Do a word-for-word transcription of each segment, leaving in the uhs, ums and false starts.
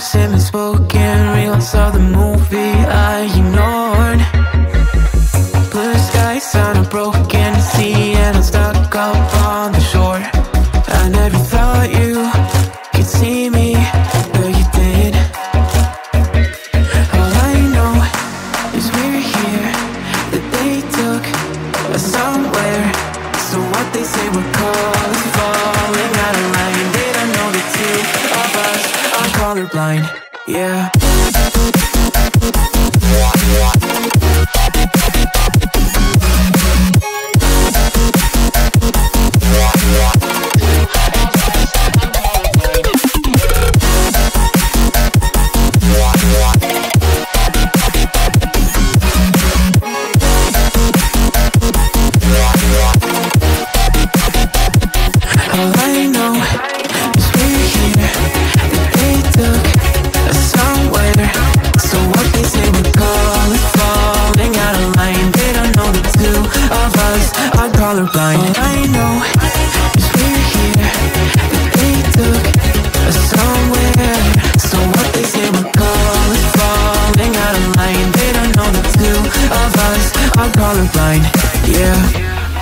semi spoken reels of the movie I ignored. Blue skies on a broken sea, and I'm stuck up on the shore. I never thought you could see me, but you did. All I know is we're here, that they took us somewhere. So what they say we're called is falling out of line. They don't know the two of us are colorblind, yeah. Colorblind. All I know is we're here, that they took us somewhere. So what they say we're calling falling out of line. They don't know the two of us are colorblind, yeah.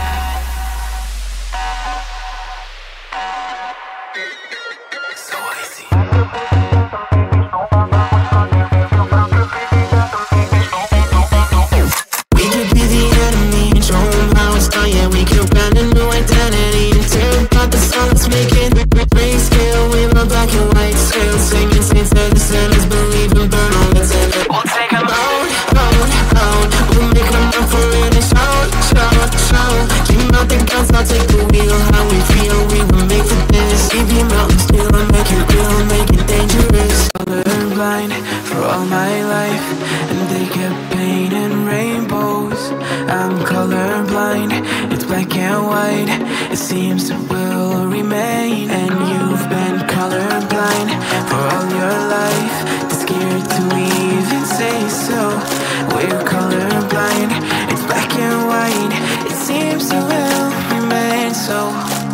For all my life, and they kept painting rainbows. I'm colorblind, it's black and white. It seems it will remain. And you've been colorblind for all your life, too scared to even say so. We're colorblind, it's black and white. It seems it will remain so.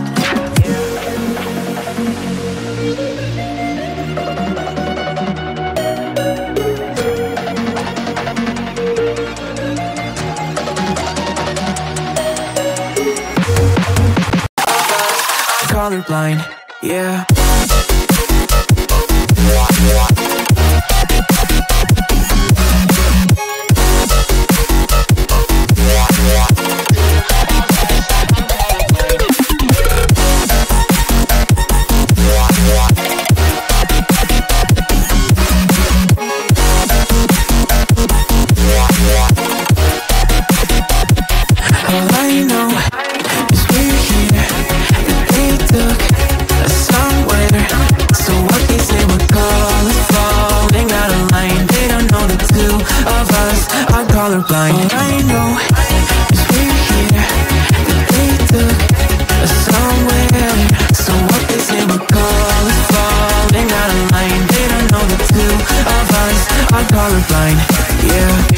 Colorblind, yeah. Colorblind. All I know is we're here, that they took us somewhere. So what they say we're calling falling out of line. They don't know the two of us are colorblind, yeah.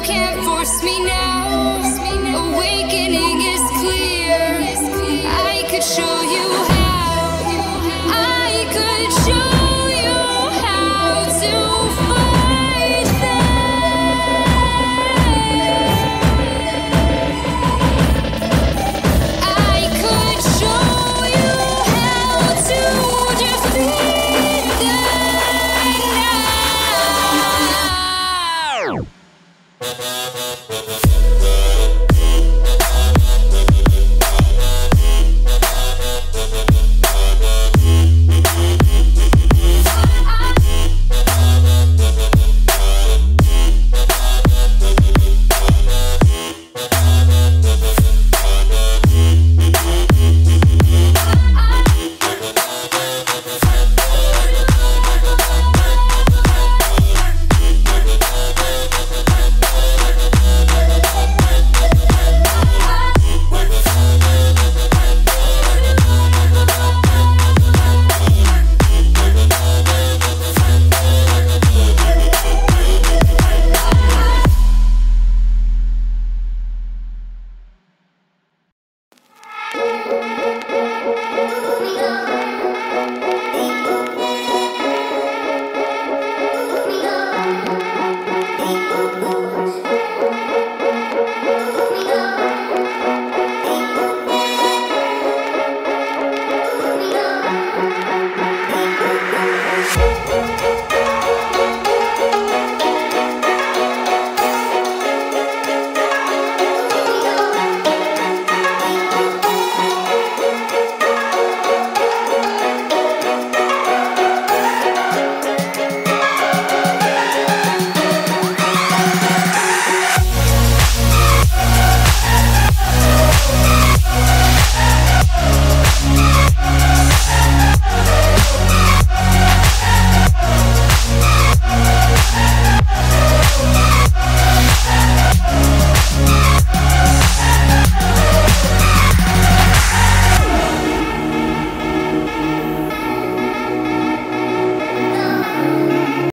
can't force me now. Awakening